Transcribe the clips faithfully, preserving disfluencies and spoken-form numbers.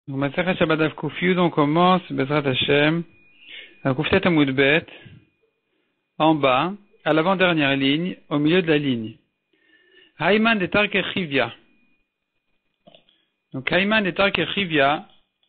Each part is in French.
Donc, Masachet Shabbat Av Kuf Yud, on commence, Bezrat Hashem, à Kuftet Amud Bet, en bas, à l'avant-dernière ligne, au milieu de la ligne. Haïman de Tark Chivya. Donc, Haïman de Tark Chivya,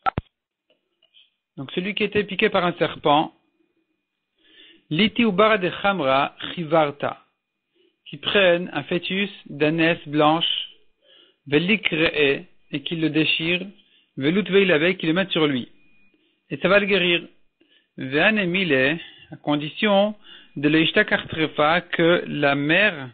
donc celui qui était piqué par un serpent, Liti Ubara de Chamra Chivarta, qui prennent un fœtus d'ânesse blanche, Velik Re'e, et qui le déchire, Velut Veilavek, qui le mettent sur lui. Et ça va le guérir. Ve'an emile, à condition de l'Eishtakar Trefa, que la mère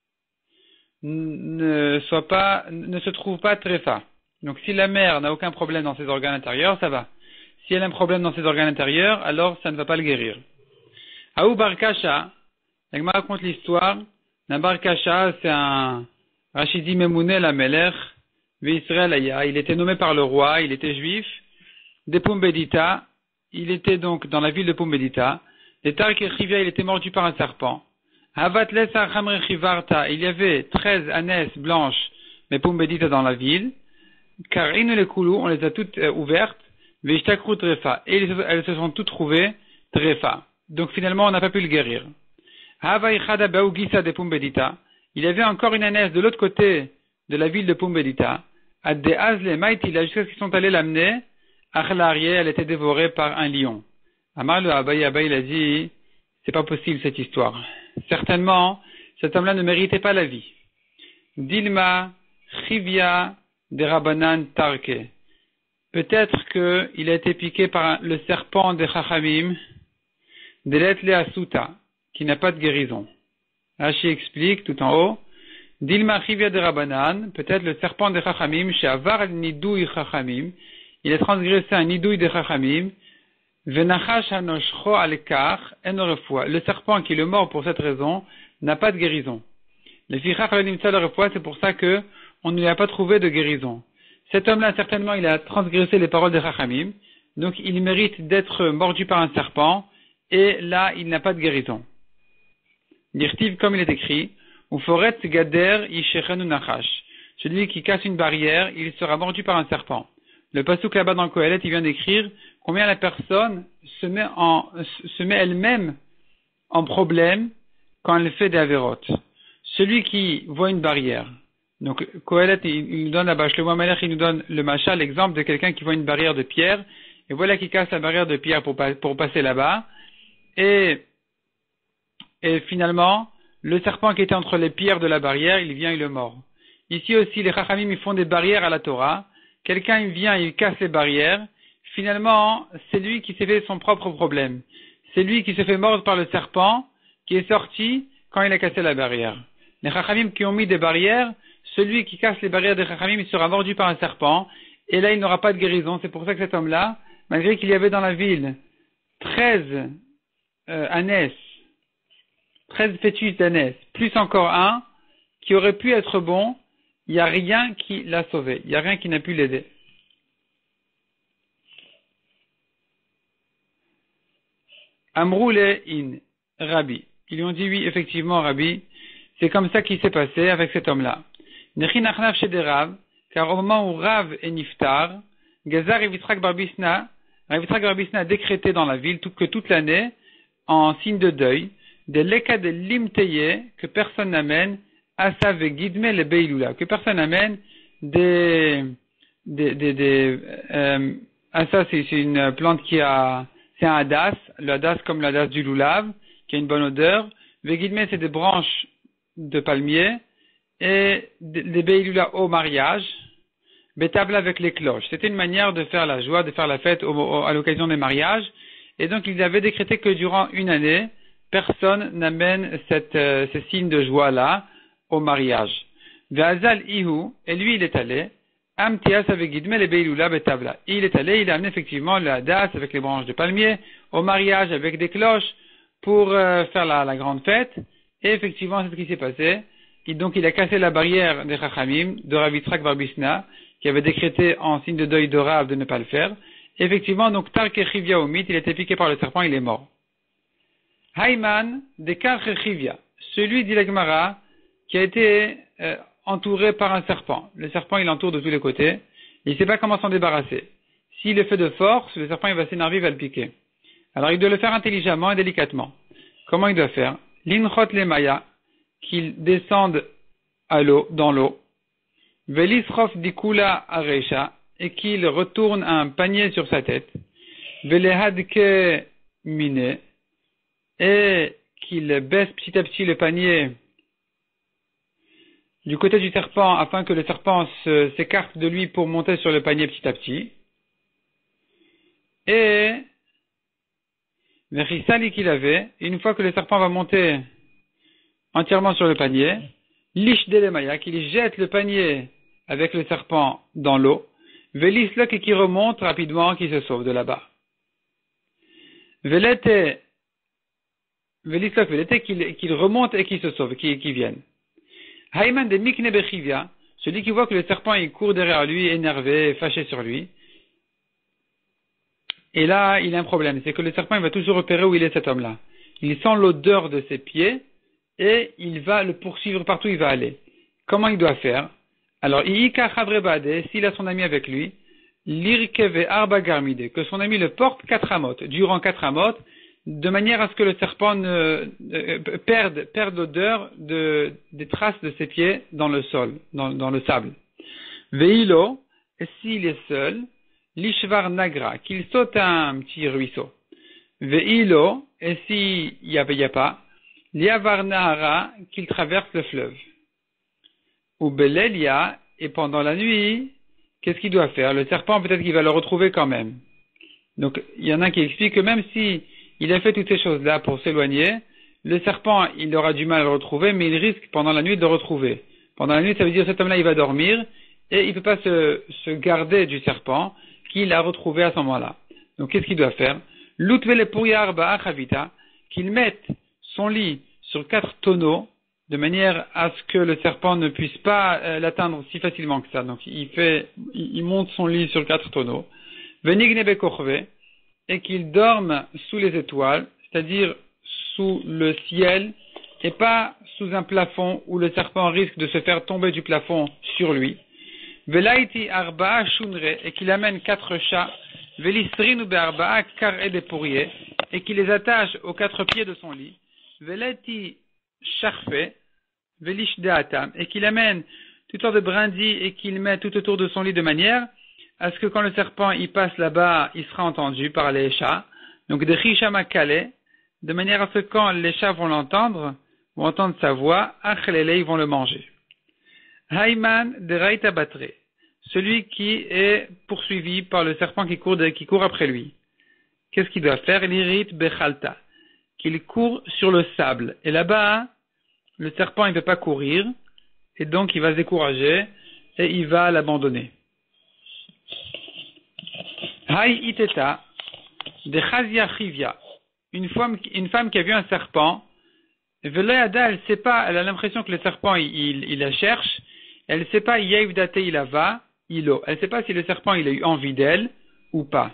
ne soit pas, ne se trouve pas Trefa. Donc si la mère n'a aucun problème dans ses organes intérieurs, ça va. Si elle a un problème dans ses organes intérieurs, alors ça ne va pas le guérir. Aou Barkasha, la Gemara raconte l'histoire d'un Barkasha, c'est un Rachidi Memouné la Melech, V'Israël Aya, il était nommé par le roi, il était juif, de Pumbedita, il était donc dans la ville de Pumbedita, de Tark Chivya, il était mordu par un serpent. Havat Lesa Chamre Chivarta, il y avait treize ânesses blanches, mais Pumbedita dans la ville, car Inu le Koulou, on les a toutes euh, ouvertes, V'Ishtakru Trefa, et elles se sont toutes trouvées Trefa. Donc finalement, on n'a pas pu le guérir. Hava Ichada Baugisa de Pumbedita, il y avait encore une ânesse de l'autre côté de la ville de Pumbedita, Adde Azle Maïtila, jusqu'à ce qu'ils sont allés l'amener, Achlarié, elle était dévorée par un lion. Amar le Abaye, Abaye, il a dit, c'est pas possible cette histoire. Certainement, cet homme-là ne méritait pas la vie. Dilma, Chivya, de Rabanan Tarke. Peut-être qu'il a été piqué par le serpent de Chachamim, de l'Etle Asuta, qui n'a pas de guérison. Rashi explique tout en haut, Dilma Chivya de Rabanan, peut-être le serpent de Chachamim, chez Avar Nidouy Chachamim, il a transgressé un Nidouy de Chachamim, Venachash Hanoshcho Alekar, Enorefua. Le serpent qui le mord pour cette raison n'a pas de guérison. Le Fichach Lanimtsa le refua, c'est pour ça que on ne lui a pas trouvé de guérison. Cet homme-là, certainement, il a transgressé les paroles de Chachamim, donc il mérite d'être mordu par un serpent, et là, il n'a pas de guérison. Dirtiv, comme il est écrit, ou foret gader yishechenu nachash. Celui qui casse une barrière, il sera mordu par un serpent. Le pasuk là-bas dans Kohelet, il vient d'écrire combien la personne se met en, se met elle-même en problème quand elle fait des avérotes. Celui qui voit une barrière. Donc, Kohelet, il, il nous donne là-bas, le Malach, il nous donne le machal, l'exemple de quelqu'un qui voit une barrière de pierre, et voilà qu'il casse la barrière de pierre pour, pour passer là-bas, et, et finalement, le serpent qui était entre les pierres de la barrière, il vient, il le mord. Ici aussi, les Chachamim, ils font des barrières à la Torah. Quelqu'un, il vient, il casse les barrières. Finalement, c'est lui qui s'est fait son propre problème. C'est lui qui se fait mordre par le serpent, qui est sorti quand il a cassé la barrière. Les Chachamim qui ont mis des barrières, celui qui casse les barrières des Chachamim, il sera mordu par un serpent, et là, il n'aura pas de guérison. C'est pour ça que cet homme-là, malgré qu'il y avait dans la ville treize euh, ânesses, treize fœtus d'ânesse, plus encore un, qui aurait pu être bon, il n'y a rien qui l'a sauvé. Il n'y a rien qui n'a pu l'aider. Amroule in Rabbi. Ils lui ont dit oui, effectivement, Rabbi, c'est comme ça qu'il s'est passé avec cet homme-là. Nechinachnaf chez des Rav, car au moment où Rav est niftar, Gazar et Vitrak Barbisna, Vitrak Barbisna a décrété dans la ville tout, que toute l'année, en signe de deuil, des leka de limteye, que personne n'amène, asa vegidme le beilula, que personne n'amène des, des, des, des euh, asa c'est, c'est une plante qui a, c'est un hadas, le hadas comme le hadas du loulav, qui a une bonne odeur, vegidme c'est des branches de palmier, et des beilula au mariage, betable avec les cloches. C'était une manière de faire la joie, de faire la fête au, au, à l'occasion des mariages, et donc ils avaient décrété que durant une année, personne n'amène cette, euh, ce signe de joie-là au mariage. Ve'azal ihu, et lui il est allé, amtias avec guidme le beilula betabla. Il est allé, il a amené effectivement le hadas avec les branches de palmier au mariage avec des cloches pour euh, faire la, la grande fête. Et effectivement, c'est ce qui s'est passé. Et donc il a cassé la barrière des Chachamim, de Rav Yitzhak Barbisna, qui avait décrété en signe de deuil de Rav de ne pas le faire. Et effectivement, donc Tark Chivya Omit, il a été piqué par le serpent, il est mort. Haïman de Kar Chivya, celui dit la Gemara, qui a été euh, entouré par un serpent. Le serpent, il l'entoure de tous les côtés. Il ne sait pas comment s'en débarrasser. S'il le fait de force, le serpent il va s'énerver, il va le piquer. Alors il doit le faire intelligemment et délicatement. Comment il doit faire? L'inchot le maya, qu'il descende à l'eau, dans l'eau. Velisrof dikula arecha, et qu'il retourne un panier sur sa tête. Velehadke mine, et qu'il baisse petit à petit le panier du côté du serpent afin que le serpent se, s'écarte de lui pour monter sur le panier petit à petit. Et Vechisali qu'il avait, une fois que le serpent va monter entièrement sur le panier, Lish delemaya, qu'il jette le panier avec le serpent dans l'eau, Velislok et qui remonte rapidement, qui se sauve de là-bas. Velete, Velislok, Velete, qu'il, qu'il remonte et qui se sauve, qui, qui vienne. Hayman de Mikne Bechivia, celui qui voit que le serpent il court derrière lui, énervé, fâché sur lui. Et là, il a un problème, c'est que le serpent il va toujours repérer où il est cet homme-là. Il sent l'odeur de ses pieds et il va le poursuivre partout où il va aller. Comment il doit faire? Alors, Iika Chavrebade, s'il a son ami avec lui, Lirkeve Arba Garmide, que son ami le porte quatre amotes, durant quatre amotes, de manière à ce que le serpent ne, euh, perde, perde l'odeur de, des traces de ses pieds dans le sol, dans, dans le sable. Veilo, et s'il est seul, Lishvar Nagra, qu'il saute un petit ruisseau. Veilo, et s'il n'y avait, a pas, Liavar Nahara, qu'il traverse le fleuve. Ou Belelia, et pendant la nuit, qu'est-ce qu'il doit faire? Le serpent, peut-être qu'il va le retrouver quand même. Donc, il y en a qui expliquent que même si il a fait toutes ces choses-là pour s'éloigner, le serpent, il aura du mal à le retrouver, mais il risque pendant la nuit de le retrouver. Pendant la nuit, ça veut dire que cet homme-là, il va dormir, et il ne peut pas se, se garder du serpent qu'il a retrouvé à ce moment-là. Donc, qu'est-ce qu'il doit faire? L'utvele pourriar ba'achavita, qu'il mette son lit sur quatre tonneaux, de manière à ce que le serpent ne puisse pas euh, l'atteindre si facilement que ça. Donc, il fait, il, il monte son lit sur quatre tonneaux. Venigne bekorve, et qu'il dorme sous les étoiles, c'est-à-dire sous le ciel, et pas sous un plafond où le serpent risque de se faire tomber du plafond sur lui. Velaiti arba shunre, et qu'il amène quatre chats, velistrinu be'arba kar et des pourriers, et qu'il les attache aux quatre pieds de son lit. Velati charfe, velish deatam, et qu'il amène toutes sortes de brindilles et qu'il met tout autour de son lit de manière à ce que quand le serpent il passe là-bas, il sera entendu par les chats. Donc de Chishama Kale, de manière à ce que quand les chats vont l'entendre, vont entendre sa voix, Achlele, ils vont le manger. Hayman de Raita Batre, celui qui est poursuivi par le serpent qui court, qui court après lui. Qu'est-ce qu'il doit faire? L'irrit Bechalta, qu'il court sur le sable. Et là-bas, le serpent il ne peut pas courir, et donc il va se décourager, et il va l'abandonner. Hay iteta de Chazia Chivia, une femme, une femme qui a vu un serpent, Velayada, elle ne sait pas, elle a l'impression que le serpent, il, il, il la cherche, elle ne sait pas, Yev date ilava, ilo, elle ne sait pas si le serpent, il a eu envie d'elle, ou pas.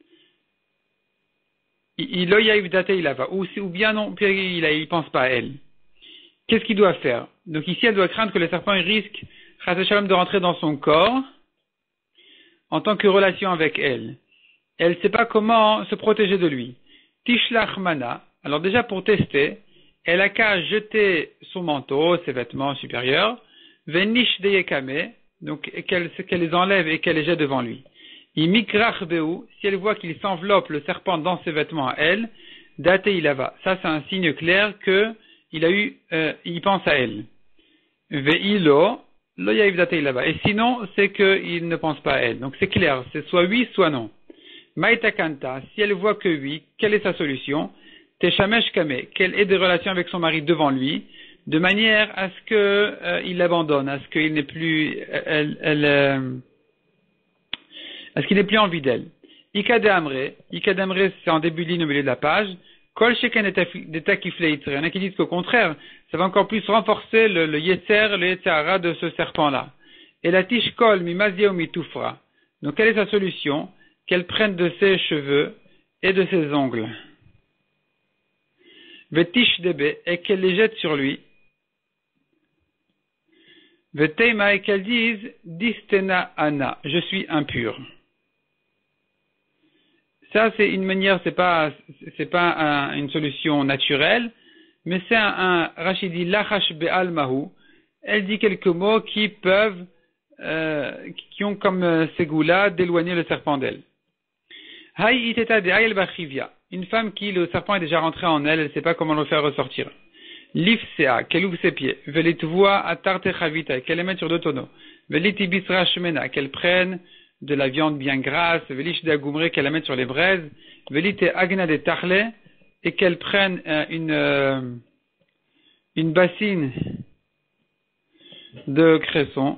Ilo Yev date ilava, ou, ou bien non, il ne pense pas à elle. Qu'est-ce qu'il doit faire? Donc ici, elle doit craindre que le serpent, il risque, Chaz Shalom, de rentrer dans son corps, en tant que relation avec elle. Elle ne sait pas comment se protéger de lui. Tishlach mana, alors déjà pour tester, elle a qu'à jeter son manteau, ses vêtements supérieurs, venish deyekame, donc qu'elle, qu'elle les enlève et qu'elle les jette devant lui. Imikrach beu, si elle voit qu'il s'enveloppe le serpent dans ses vêtements à elle, date ilava. Ça c'est un signe clair que il a eu, euh, il pense à elle. Veilo, lo yaïv date ilava. Et sinon, c'est qu'il ne pense pas à elle. Donc c'est clair, c'est soit oui, soit non. Maïtakanta, si elle voit que oui, quelle est sa solution? Teshamesh kame, qu'elle ait des relations avec son mari devant lui, de manière à ce que euh, il l'abandonne, à ce qu'il n'ait plus, elle, elle, euh, à ce qu'il n'ait plus envie d'elle. Ikade amre, Ikade amre, c'est en début de ligne au milieu de la page. Kol sheken etakifle. Il y en a qui disent qu'au contraire, ça va encore plus renforcer le, le yetzer, le yetzerara de ce serpent-là. Et la tish kol mi mazia ou mi tufra. Donc quelle est sa solution? Qu'elle prenne de ses cheveux et de ses ongles. Vetish debe, et qu'elle les jette sur lui. Veteima, et qu'elle dise distena ana, je suis impur. Ça, c'est une manière, c'est pas, c'est pas un, une solution naturelle, mais c'est un, un Rachidi lachash be'al mahu. Elle dit quelques mots qui peuvent, euh, qui ont comme euh, ces goûts-là d'éloigner le serpent d'elle. Hay iteta de ayel bachivia. Une femme qui, le serpent est déjà rentré en elle, elle ne sait pas comment le faire ressortir. Lifsea, qu'elle ouvre ses pieds. Velitvoa atarte chavita, qu'elle les mette sur deux tonneaux. Velitibisra shmena, qu'elle prenne de la viande bien grasse. Velishda gumre, qu'elle la mette sur les braises. Velite agna de tachle, et qu'elle prenne euh, une, euh, une bassine de cresson.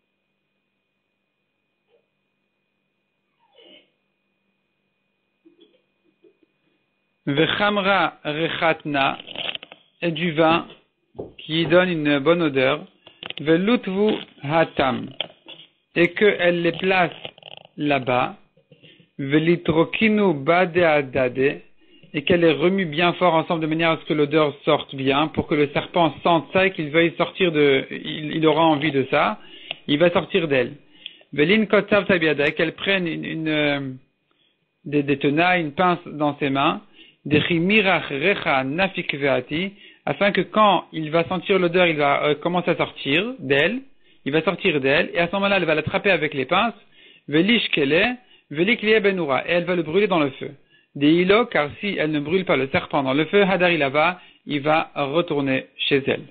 Vechamra rechatna, et du vin qui donne une bonne odeur. Velutvu hatam, et qu'elle les place là-bas. Velitrokinu badeadade, et qu'elle les remue bien fort ensemble de manière à ce que l'odeur sorte bien, pour que le serpent sente ça et qu'il veuille sortir de, il, il aura envie de ça, il va sortir d'elle. Velin kotsav tabiada, et qu'elle prenne une, une, euh, des, des tenailles, une pince dans ses mains, des chimirach recha nafik veati, afin que quand il va sentir l'odeur, il va euh, commencer à sortir d'elle, il va sortir d'elle, et à ce moment-là, elle va l'attraper avec les pinces, velish kele, velikliye benura, et elle va le brûler dans le feu. Des ilo, car si elle ne brûle pas le serpent dans le feu, hadari là-bas, il va retourner chez elle.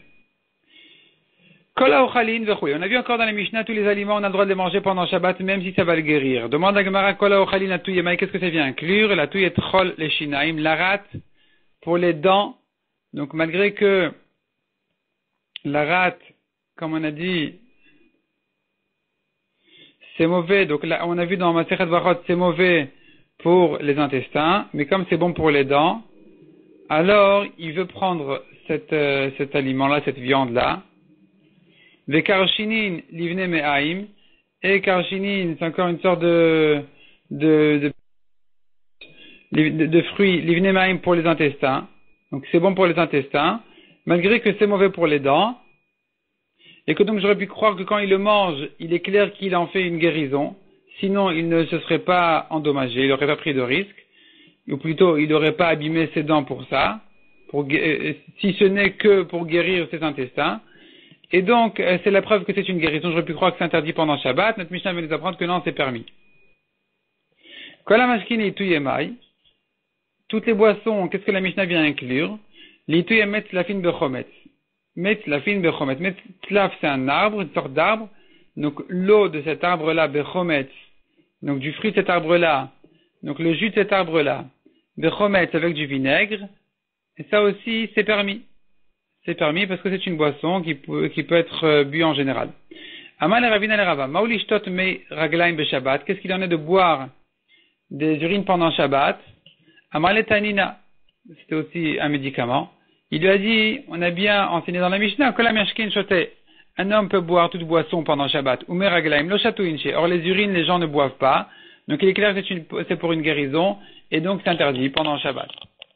Kola ochalin vechui. On a vu encore dans les Mishnah, tous les aliments, on a le droit de les manger pendant Shabbat, même si ça va le guérir. Demande à Gemara, kola ochalin la touye, qu'est-ce que ça vient inclure? La touye trol les shinaim, la rate pour les dents. Donc malgré que la rate, comme on a dit, c'est mauvais. Donc là, on a vu dans Masechet Brachot, c'est mauvais pour les intestins, mais comme c'est bon pour les dents, alors il veut prendre cette, euh, cet aliment-là, cette viande-là. Les karchinin livne me'aim, et karchinin, c'est encore une sorte de, de, de, de, de fruits, livne me'aim pour les intestins. Donc c'est bon pour les intestins, malgré que c'est mauvais pour les dents, et que donc j'aurais pu croire que quand il le mange, il est clair qu'il en fait une guérison, sinon il ne se serait pas endommagé, il n'aurait pas pris de risque, ou plutôt il n'aurait pas abîmé ses dents pour ça, pour, si ce n'est que pour guérir ses intestins. Et donc c'est la preuve que c'est une guérison, j'aurais pu croire que c'est interdit pendant Shabbat, notre Mishnah va nous apprendre que non, c'est permis. Kola mashkin et tuyemai, toutes les boissons, qu'est-ce que la Mishnah vient inclure? L'ituye met tlafin bechometz. Met tlafin bechometz. Met tlaf, c'est un arbre, une sorte d'arbre. Donc, l'eau de cet arbre-là, bechometz. Donc, du fruit de cet arbre-là. Donc, le jus de cet arbre-là. Bechometz avec du vinaigre. Et ça aussi, c'est permis. C'est permis parce que c'est une boisson qui peut, qui peut être euh, bu en général. Amal et Ravina et Rava. Maulishtot me raglaim be Shabbat. Qu'est-ce qu'il en est de boire des urines pendant Shabbat? Amaletanina, c'était aussi un médicament. Il lui a dit, on a bien enseigné dans la Mishnah, que la meshkin shoté, un homme peut boire toute boisson pendant Shabbat, ou meraglaim, lo chatouinche. Or, les urines, les gens ne boivent pas. Donc, il est clair que c'est, une, c'est pour une guérison, et donc c'est interdit pendant Shabbat.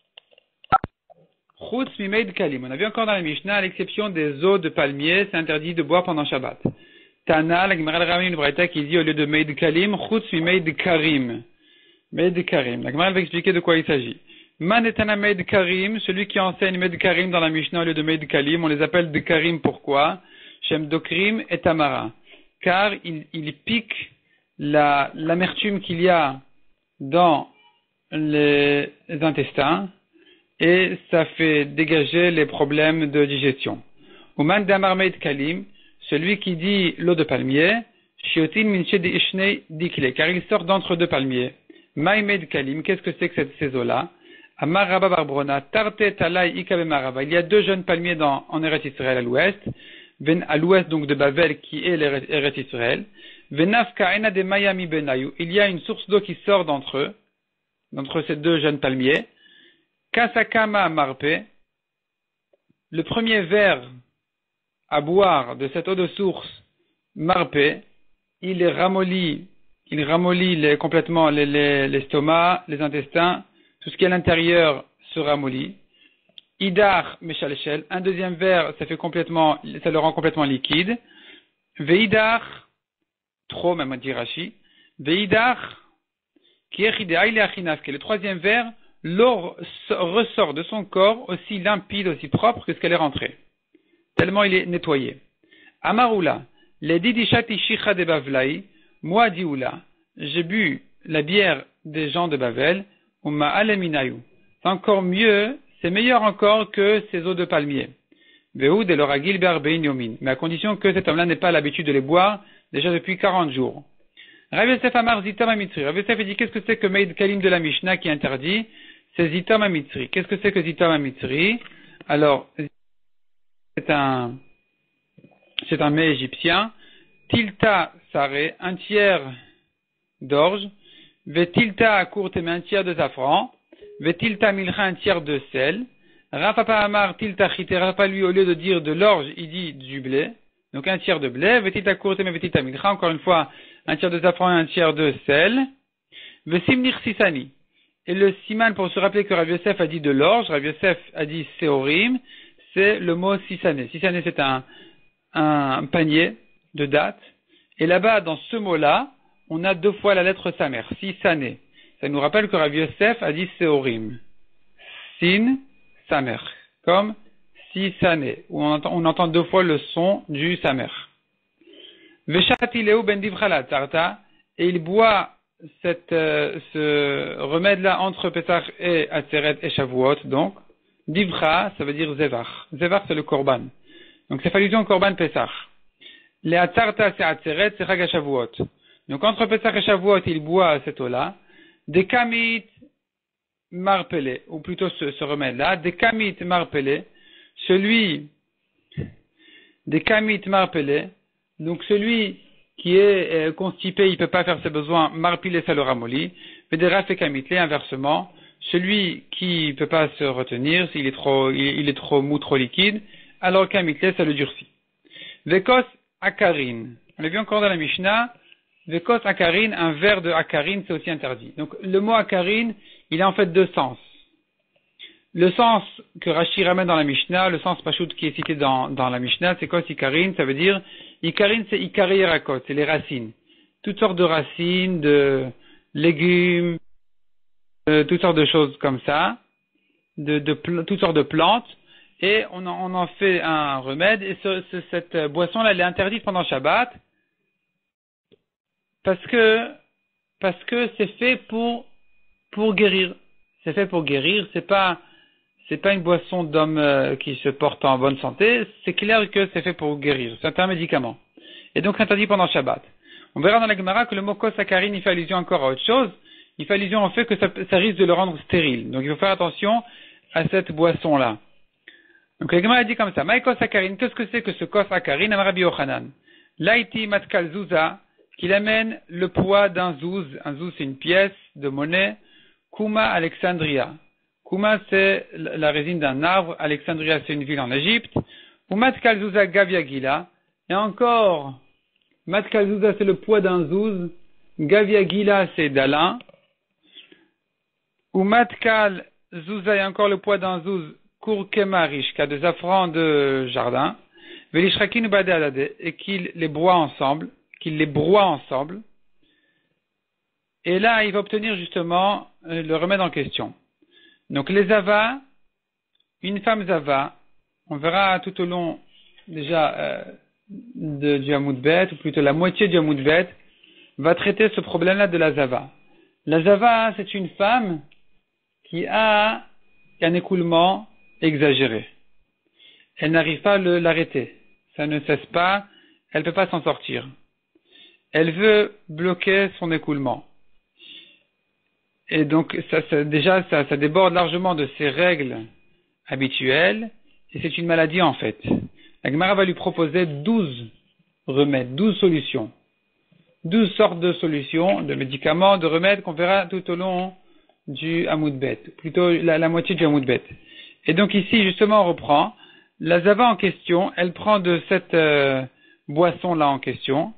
Chutz mimeid kalim. On a vu encore dans la Mishnah, à l'exception des eaux de palmier, c'est interdit de boire pendant Shabbat. Tana, la Gemara ramène une braïta qui dit, au lieu de meid kalim, chutz mimeid karim. Meid Karim. La Gemara va expliquer de quoi il s'agit. Man etana Meid Karim, celui qui enseigne Meid Karim dans la Mishnah au lieu de Meid Kalim, on les appelle de Karim pourquoi? Shem Dokrim et Tamara. Car il, il pique la, l'amertume qu'il y a dans les intestins et ça fait dégager les problèmes de digestion. Ou Man Damar Meid Kalim, celui qui dit l'eau de palmier, Shiotin Minche de Ishnei Dikle, car il sort d'entre deux palmiers. Maïmed Kalim, qu'est-ce que c'est que cette, ces eaux-là? Amar Rabba Barbrona, Tarte Talai Ikabe Marava. Il y a deux jeunes palmiers dans, en Eretz Israël à l'ouest, ven, à l'ouest donc de Babel qui est l'Eretz Israël. Venafka Ena de Mayami Benayu. Il y a une source d'eau qui sort d'entre eux, d'entre ces deux jeunes palmiers. Kasakama Marpe. Le premier verre à boire de cette eau de source, Marpe, il est ramolli. Il ramollit les, complètement les, les, l'estomac, les intestins, tout ce qui est à l'intérieur se ramollit. Idar Meshalchel, un deuxième verre, ça fait complètement, ça le rend complètement liquide. Veidar, trop même à dire Rashi. Veidar, qui est le troisième verre, l'eau ressort de son corps aussi limpide, aussi propre que ce qu'elle est rentrée. Tellement il est nettoyé. Amaroula, les didishati shicha de Bavlaï, moi dioula, j'ai bu la bière des gens de Bavel, umma aleminayu. C'est encore mieux, c'est meilleur encore que ces eaux de palmier. Vehu de l'oragil berbein yomin. Mais à condition que cet homme-là n'ait pas l'habitude de les boire déjà depuis quarante jours. Rav Yosef Amar Zitam Amitzri. Rav Yosef dit qu'est-ce que c'est que Meid Kalim de la Mishnah qui interdit? C'est Zitam Amitzri. Qu'est-ce que c'est que Zitam Amitzri? Alors, c'est un, c'est un mets égyptien. Tilta Sare, un tiers d'orge. Vetilta Akurtem, un tiers de safran. Vetilta Milcha, un tiers de sel. Rafapa Amar Tilta Chite, Rafapa lui, au lieu de dire de l'orge, il dit du blé. Donc un tiers de blé. Vetilta Akurtem et Vetilta Milcha, encore une fois, un tiers de safran et un tiers de sel. Vesimnir Sisani. Et le siman, pour se rappeler que Rav Yosef a dit de l'orge, Rav Yosef a dit seorim, c'est le mot sisané. Sisané, c'est un, un panier de dattes. Et là-bas, dans ce mot-là, on a deux fois la lettre samer, sisané. Ça nous rappelle que Rav Yosef a dit seorim. Sin, samer. Comme sisané, où on entend, on entend deux fois le son du samer. Veshatileu ben divchala tarta, et il boit cette, euh, ce remède-là entre Pesach et Atzeret et Shavuot, donc, divra, ça veut dire zevar. Zevar, c'est le korban. Donc, c'est allusion au korban Pesach. Les Atzarta, c'est Atzeret, c'est Chag Shavuot. Donc, entre Pesach et Shavuot, il boit cette eau-là. Des kamit marpelé, ou plutôt ce, ce remède-là, des kamit marpelé, celui, des kamit marpelé, donc celui qui est euh, constipé, il ne peut pas faire ses besoins, marpilé ça le ramolli, vedera fait kamitlé, inversement, celui qui ne peut pas se retenir, s'il est trop, il, il est trop mou, trop liquide, alors kamitlé, ça le durcit. Vekos akarin, on l'a vu encore dans la Mishnah, vekos akarin, un verre de akarin, c'est aussi interdit. Donc le mot akarin, il a en fait deux sens. Le sens que Rashi ramène dans la Mishnah, le sens Pashut qui est cité dans, dans la Mishnah, c'est kos ikarin, ça veut dire Ikarin, c'est Ikari Yerakot, c'est les racines. Toutes sortes de racines, de légumes, de, toutes sortes de choses comme ça, de, de, de toutes sortes de plantes, et on en, on en fait un remède, et ce, ce, cette boisson-là, elle est interdite pendant Shabbat, parce que, parce que c'est fait pour, pour guérir. C'est fait pour guérir, c'est pas, c'est pas une boisson d'homme euh, qui se porte en bonne santé, c'est clair que c'est fait pour guérir, c'est un médicament. Et donc c'est interdit pendant Shabbat. On verra dans la Gemara que le mot kosakarine, il fait allusion encore à autre chose, il fait allusion au fait que ça, ça risque de le rendre stérile. Donc il faut faire attention à cette boisson-là. Donc la Gemara dit comme ça, Maï kosakarine, qu'est-ce que c'est que ce kosakarine? Amarabi Yochanan. Laïti matkal zouza, qu'il amène le poids d'un zouz, un zouz c'est une pièce de monnaie, Kuma Alexandria. Kuma, c'est la résine d'un arbre. Alexandria, c'est une ville en Égypte. Ou Matkal Zouza Gaviagila. Et encore, Matkal Zouza, c'est le poids d'un zouz. Gaviagila, c'est d'Alain. Ou Matkal Zouza, et encore le poids d'un zouz. Kurkema Rishka, de safran de jardin. Velishrakin Badalade, et qu'il les broie ensemble. Qu'il les broie ensemble. Et là, il va obtenir justement le remède en question. Donc les avas, une femme zava, on verra tout au long déjà euh, de, du Hamoud-Bet, ou plutôt la moitié du Hamoud-Bet, va traiter ce problème-là de la zava. La zava, c'est une femme qui a un écoulement exagéré. Elle n'arrive pas à le, l'arrêter. Ça ne cesse pas, elle ne peut pas s'en sortir. Elle veut bloquer son écoulement. Et donc, ça, ça, déjà, ça, ça déborde largement de ses règles habituelles, et c'est une maladie en fait. La Gemara va lui proposer douze remèdes, douze solutions. douze sortes de solutions, de médicaments, de remèdes qu'on verra tout au long du Hamoud-Bet, plutôt la, la moitié du Hamoud-Bet. Et donc ici, justement, on reprend. La zava en question, elle prend de cette euh, boisson-là en question.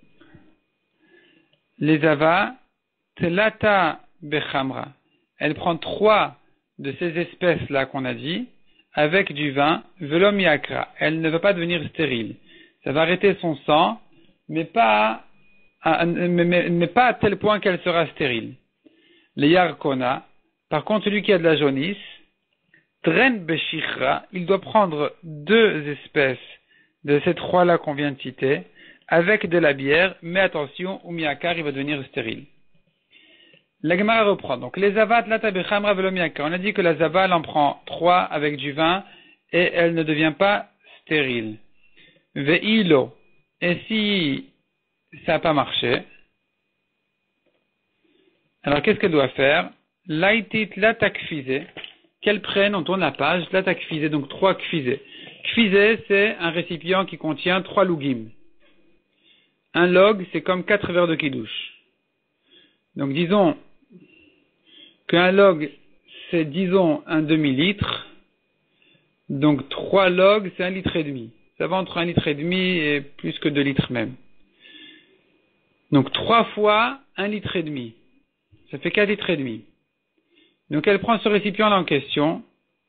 Les zava, telata bechamra. Elle prend trois de ces espèces-là qu'on a dit, avec du vin, velom yakra. Elle ne va pas devenir stérile. Ça va arrêter son sang, mais pas à, mais, mais, mais pas à tel point qu'elle sera stérile. le yarkona. Par contre, celui qui a de la jaunisse, Tren Beshichra, il doit prendre deux espèces de ces trois-là qu'on vient de citer, avec de la bière, mais attention, Umiakar, il va devenir stérile. La Gemara reprend. Donc, les avat, la tabechamra velomiakar. On a dit que la zava, elle en prend trois avec du vin, et elle ne devient pas stérile. Ve'ilo. Et si ça n'a pas marché, alors qu'est-ce qu'elle doit faire? Laitit la takfizé. Qu'elle prenne, on tourne la page, la takfizé, donc trois kfizé. Kfizé, c'est un récipient qui contient trois lougim. Un log, c'est comme quatre verres de kidouche. Donc disons qu'un log, c'est disons un demi-litre. Donc trois logs, c'est un litre et demi. Ça va entre un litre et demi et plus que deux litres même. Donc trois fois un litre et demi. Ça fait quatre litres et demi. Donc elle prend ce récipient-là en question.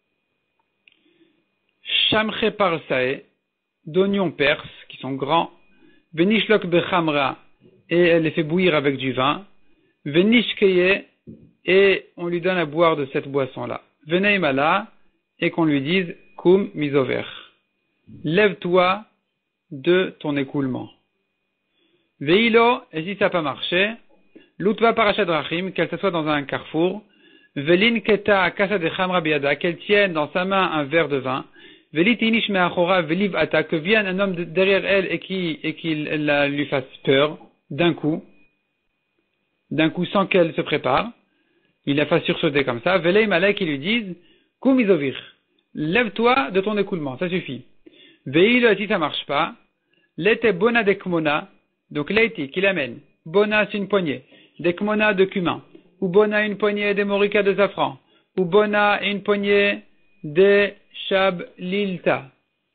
Shamche parsae, d'oignons perses, qui sont grands. Venishlok bechamra, et elle les fait bouillir avec du vin. Venishkeye, et on lui donne à boire de cette boisson-là. Veneimala, et qu'on lui dise, kum misover. Lève-toi de ton écoulement. Veilo, et si ça n'a pas marché, l'utva parashat rachim, qu'elle s'assoit dans un carrefour. Velin keta kasa de chamra biada, qu'elle tienne dans sa main un verre de vin. Velit inish me'achora veliv ata, que vienne un homme de, derrière elle et qui et qu'il la, lui fasse peur d'un coup, d'un coup sans qu'elle se prépare. Il la fasse sursauter comme ça. Velei malek qui lui disent kum izovir, lève-toi de ton écoulement, ça suffit. Veilo, si ça marche pas, lete bona dekmona, donc leiti qui l'amène. Bona c'est une poignée, dekmona de cumin. Ou bona une poignée de morika de safran, ou bona une poignée de shab lilta.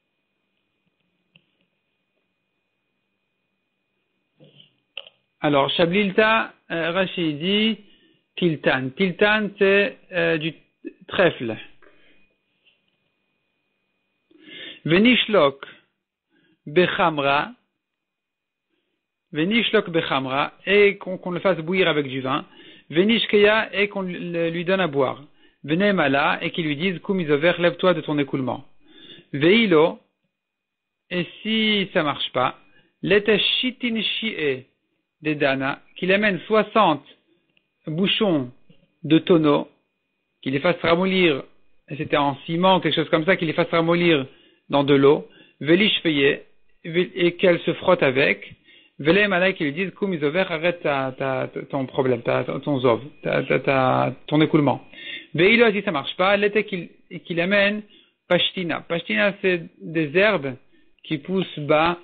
Alors, shab lilta, euh, Rachid dit tiltan. Tiltan, c'est euh, du trèfle. Venishlok bechamra, venishlok bechamra, et qu'on, qu'on le fasse bouillir avec du vin. Venishkeya, et qu'on lui donne à boire. Venemala, et qu'il lui dise, kumizover, lève-toi de ton écoulement. Veilo, et si ça marche pas, leteshitin shie de dana, qu'il amène soixante bouchons de tonneaux, qu'il les fasse ramollir, et c'était en ciment, quelque chose comme ça, qu'il les fasse ramollir dans de l'eau. Velishfeye, et qu'elle se frotte avec. Vele malay qui lui disent, kum isover, arrête ta, ta, ton problème, ta, ton zov, ta, ta, ta, ton écoulement. Veilo, si ça marche pas, l'été qu'il, qu'il amène, pashtina. Pashtina, c'est des herbes qui poussent bas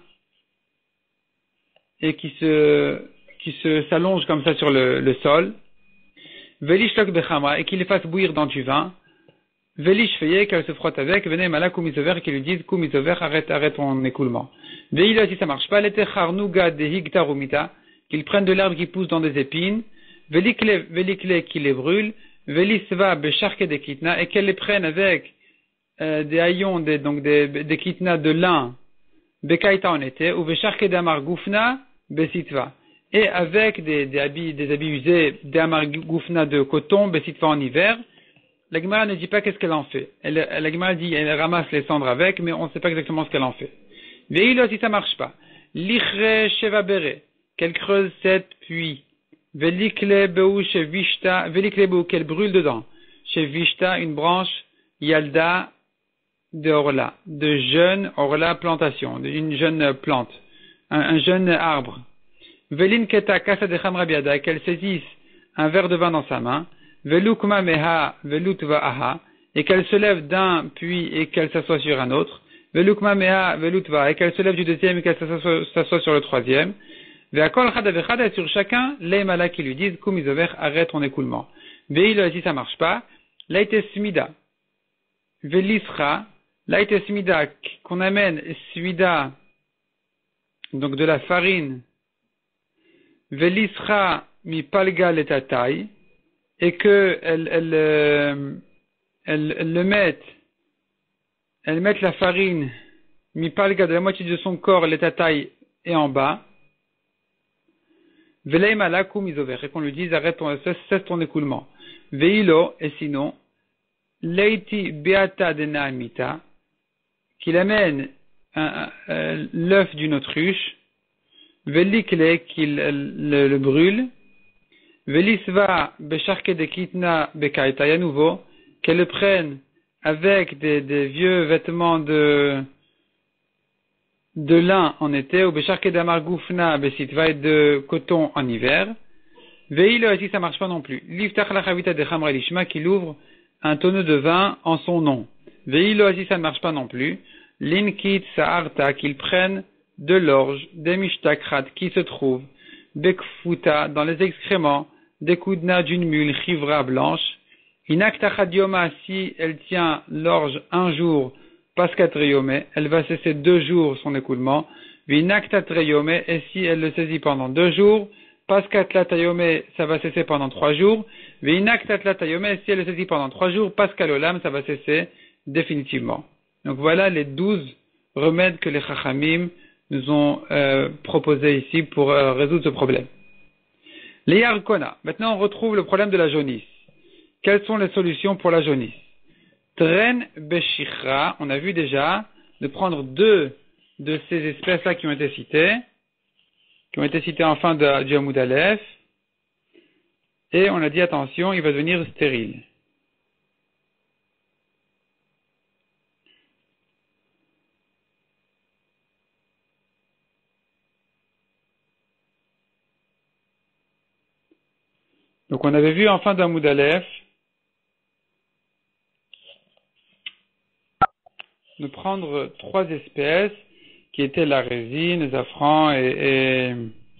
et qui se, qui se, s'allongent comme ça sur le, le sol. Velishtok bechamra, et qu'il les fasse bouillir dans du vin. Velish feye, qu'elle se frotte avec, venez malak kumisover, qui lui disent kumisover, arrête, arrête ton écoulement. Veila, si ça marche pas, l'été charnouga de higtarumita, qu'ils prennent de l'herbe qui pousse dans des épines, velikle, velikle, qui les brûle, velisva becharke de kitna, et qu'elle les prenne avec, euh, des haillons, des, donc des, des kitna de lin, bekaita en été, ou becharke d'amar goufna, besitva. Et avec des, des habits, des habits usés, d'amar goufna de coton, besitva en hiver. La Gemara ne dit pas qu'est-ce qu'elle en fait. Elle, la Gemara dit elle ramasse les cendres avec, mais on ne sait pas exactement ce qu'elle en fait. Veilo, si ça marche pas. Lichre sheva bere, qu'elle creuse sept puits. Velikle beu chez Vishta, velikle beu, qu'elle brûle dedans. Chez Vishta, une branche yalda de orla, de jeune orla plantation, une jeune plante, un, un jeune arbre. Velin keta kasa de chamra biada, qu'elle saisisse un verre de vin dans sa main. Velukma meha velutva aha, et qu'elle se lève d'un puits et qu'elle s'assoit sur un autre. Velukma meha velutva, et qu'elle se lève du deuxième et qu'elle s'assoit, s'assoit sur le troisième. Veakol chada vechada, et sur chacun, les malas qui lui disent, kumizover, arrête ton écoulement. Veilo, si ça marche pas, laite smida. Velisra, laite smida, qu'on amène smida, donc de la farine. Velisra mi palga letatai, et que elle, elle, euh, elle, elle le mette, elle mette la farine, mi palga de la moitié de son corps, l'état taille et en bas. Veleima lakum isover, et qu'on lui dise arrête ton, cesse, cesse ton écoulement. Veilo, et sinon, leiti beata de naamita, qu'il amène un, un, l'œuf d'une autruche, velikle, qu'il le, le brûle, velisva besharke de kitna bekaita, à nouveau, qu'elle le prenne avec des, des vieux vêtements de, de lin en été, ou besharke d'amargoufna besitva et de coton en hiver. Veilo, ici ça marche pas non plus. Liftach la chavita de chamra lishma, qu'il ouvre un tonneau de vin en son nom. Veilo, ici ça ne marche pas non plus. Linkit sa'arta, qu'ils prennent de l'orge, des mishtakrat qui se trouvent, bekfuta, dans les excréments, des koudna d'une mule, chivra blanche. Inaktachadioma, si elle tient l'orge un jour, paskatriome, elle va cesser deux jours son écoulement. Vinaktatriome, et si elle le saisit pendant deux jours, paskatlatayome, ça va cesser pendant trois jours. Vinaktatlatayome, si elle le saisit pendant trois jours, paskalolam, ça va cesser définitivement. Donc voilà les douze remèdes que les Chachamim nous ont euh, proposés ici pour euh, résoudre ce problème. Les Yarkona. Maintenant on retrouve le problème de la jaunisse. Quelles sont les solutions pour la jaunisse? Tren Beshichra, on a vu déjà de prendre deux de ces espèces-là qui ont été citées, qui ont été citées en fin de du Hamoud Aleph, et on a dit attention, il va devenir stérile. Donc on avait vu en fin d'Hamoud Aleph de prendre trois espèces qui étaient la résine, le safran et,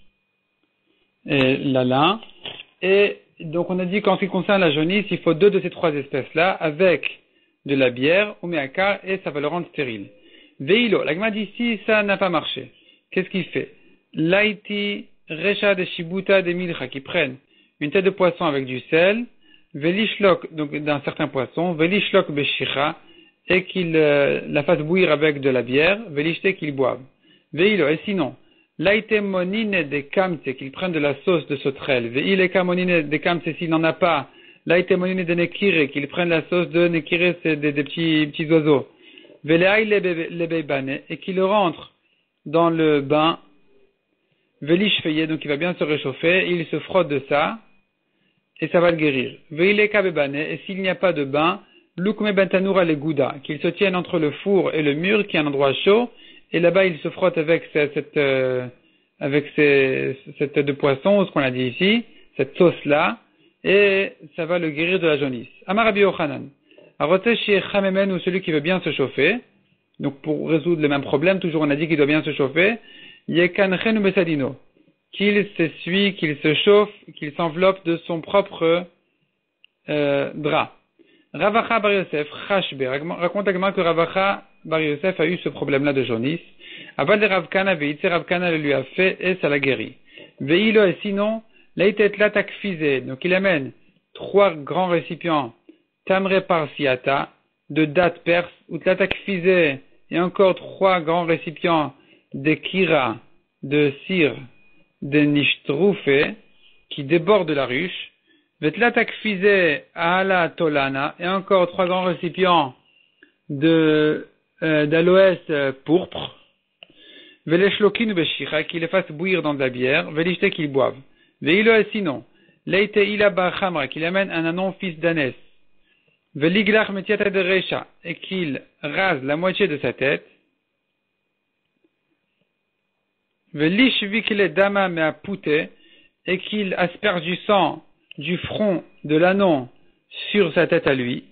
et, et la lin. Et donc on a dit qu'en ce qui concerne la jaunisse, il faut deux de ces trois espèces-là avec de la bière, ou meakar, et ça va le rendre stérile. Veilo, l'agma dit si ça n'a pas marché. Qu'est-ce qu'il fait? Laiti, recha de shibuta de milcha, qui prennent une tête de poisson avec du sel, velishlok, donc d'un certain poisson, velishlok beshicha, et qu'il euh, la fasse bouillir avec de la bière, velishte qu'il boive. Veilo, et sinon, laite monine de kamtse, qu'il prenne de la sauce de sauterelle, veileka monine de kamtse, s'il n'en a pas, laite monine de nekire, qu'il prenne la sauce de nekire, c'est des, des petits, petits oiseaux, veleai lebeibane, et qu'il rentre dans le bain, velish feye, donc il va bien se réchauffer, il se frotte de ça, et ça va le guérir. Veileka bebane, et s'il n'y a pas de bain, lukme bentanoura le gouda, qu'il se tienne entre le four et le mur, qui est un endroit chaud, et là-bas il se frotte avec cette, cette, euh, avec ces, cette tête de poisson, ce qu'on a dit ici, cette sauce-là, et ça va le guérir de la jaunisse. Amar Rabbi Yochanan, arotesh chamemen, ou celui qui veut bien se chauffer, donc pour résoudre le même problème, toujours on a dit qu'il doit bien se chauffer, yekanchen besadino, qu'il s'essuie, qu'il se chauffe, qu'il s'enveloppe de son propre euh, drap. Ravacha Bar Yosef, Chashbe, raconte également que Ravacha Bar Yosef a eu ce problème-là de jaunisse. Aval de Ravkana, Veitse Ravkana le lui a fait et ça l'a guéri. Veilo, et sinon, Leitet Latak Fizé, donc il amène trois grands récipients, Tamre Parsiata, de dattes perse, ou Tlatak Fizé, et encore trois grands récipients de Kira, de cire, de Nishtroufe, qui débordent de la ruche, Vetlatak Fizé, Ala Tolana, et encore trois grands récipients de, euh, d'aloès euh, pourpre, Veleshlokin ou Beshicha, qui les fassent bouillir dans de la bière, Velishte qu'ils boivent. Veilo et sinon, Leite Ila Bachamra, qu'il amène un anon fils d'ânesse, Veliglach Metiata de Recha, et qu'il rase la moitié de sa tête, Velish Vikle Dama Mea Pute, et qu'il asperge du sang du front de l'anon sur sa tête à lui.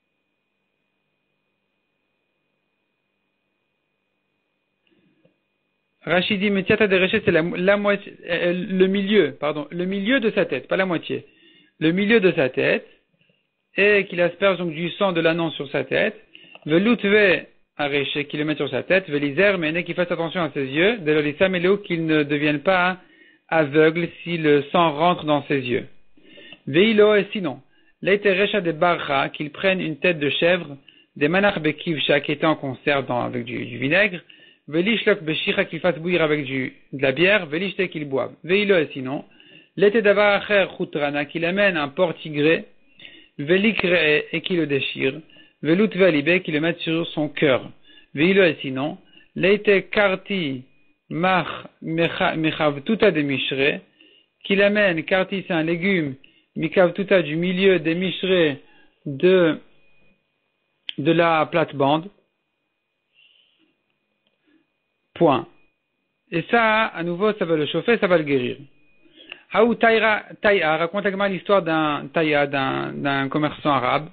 Rachidi Metiata de Recha, c'est la, la moitié, euh, le milieu, pardon, le milieu de sa tête, pas la moitié, le milieu de sa tête, et qu'il asperge donc du sang de l'anon sur sa tête. Veloutve Areche, qu'il le met sur sa tête. Velizer, mais qu'il fasse attention à ses yeux. Delolissa Meleo, qu'il ne devienne pas aveugle si le sang rentre dans ses yeux. Veilo, et sinon, Leiterecha de Barra, qu'il prenne une tête de chèvre, des Manach Bekivcha, qui était en conserve dans, avec du, du vinaigre, Velishlok Beshicha, qu'il fasse bouillir avec du, de la bière, Velishte, qu'il boive. Veilo, et sinon, L'été d'Avar Acher Chutrana, qui l'amène un port tigré, Velikre et qui le déchire, Velut Valibé, qui le met sur son cœur, Veilo et sinon, l'été Karti Mach Mechav Tuta de Mishre, qui l'amène, Karti c'est un légume, Mikav Tuta du milieu des Mishre de, de la plate-bande, point. Et ça, à nouveau, ça va le chauffer, ça va le guérir. Haou Taïra, Taïa, raconte également l'histoire d'un Taïa, d'un, d'un commerçant arabe.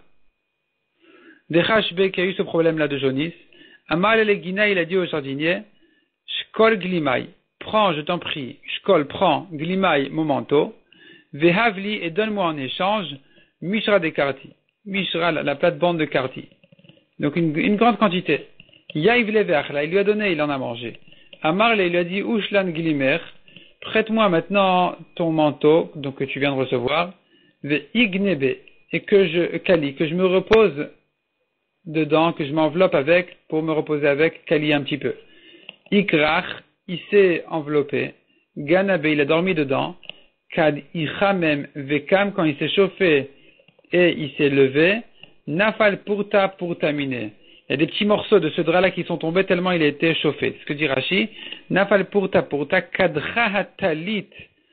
Des Hashbe qui a eu ce problème-là de jaunisse. Amal el Gina, il a dit au jardinier, Shkol Glimai, prends, je t'en prie, Shkol, prends, Glimai, mon manteau, Vehavli, et donne-moi en échange, Mishra de Karti. Mishra, la, la plate-bande de Karti. Donc une, une grande quantité. Yaïv Leverla, il lui a donné, il en a mangé. Amarle, il lui a dit, Ushlan Glimer, prête-moi maintenant ton manteau, donc que tu viens de recevoir, ve ignebe, et que je, kali, que je me repose dedans, que je m'enveloppe avec, pour me reposer avec, kali un petit peu. Ikrach, il s'est enveloppé, ganabe, il a dormi dedans, kad ichamem vekam, quand il s'est chauffé et il s'est levé, nafal purta purtamine. Il y a des petits morceaux de ce drap-là qui sont tombés tellement il a été chauffé. Ce que dit Rashi, nafal purta purta kadra talit,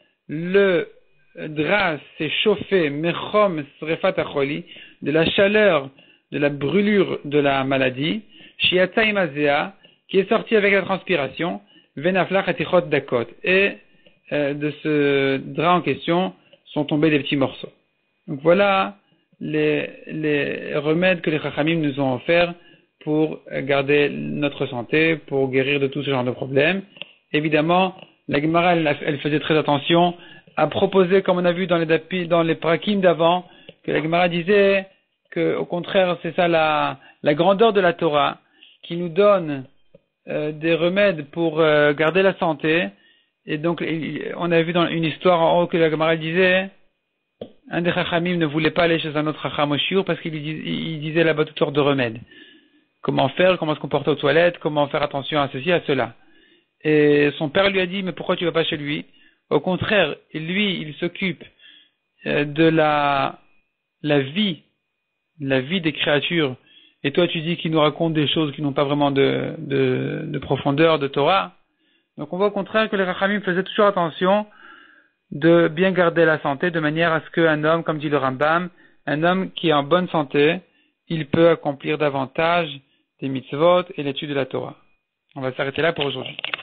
le drap s'est chauffé, mechom srefat acholi, de la chaleur, de la brûlure de la maladie, shiata imazea, qui est sorti avec la transpiration, venaflach atichot dakot, et euh, de ce drap en question sont tombés des petits morceaux. Donc voilà les, les remèdes que les Chachamim nous ont offerts pour garder notre santé, pour guérir de tout ce genre de problèmes. Évidemment, la Gemara, elle, elle faisait très attention à proposer, comme on a vu dans les, dans les prakim d'avant, que la Gemara disait que, au contraire, c'est ça la, la grandeur de la Torah, qui nous donne euh, des remèdes pour euh, garder la santé. Et donc, on a vu dans une histoire en haut que la Gemara disait, un des Chachamim ne voulait pas aller chez un autre Chacham au shiur parce qu'il il disait là-bas toutes sortes de remèdes. Comment faire, comment se comporter aux toilettes, comment faire attention à ceci, à cela. Et son père lui a dit, mais pourquoi tu vas pas chez lui? Au contraire, lui, il s'occupe de la, la vie, la vie des créatures. Et toi, tu dis qu'il nous raconte des choses qui n'ont pas vraiment de, de, de profondeur, de Torah. Donc on voit au contraire que les Rachamim faisaient toujours attention de bien garder la santé de manière à ce qu'un homme, comme dit le Rambam, un homme qui est en bonne santé, il peut accomplir davantage des mitzvot et l'étude de la Torah. On va s'arrêter là pour aujourd'hui.